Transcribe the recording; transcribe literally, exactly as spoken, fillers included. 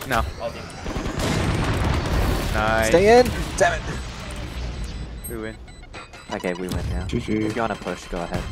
No. Oh, damn. Nice. Stay in! Damn it! We win. Okay, we win now. G G. If you wanna push, go ahead.